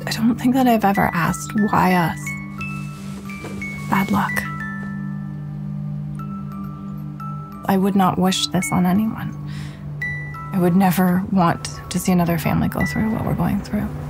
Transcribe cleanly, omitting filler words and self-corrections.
I don't think that I've ever asked, why us? Bad luck. I would not wish this on anyone. I would never want to see another family go through what we're going through.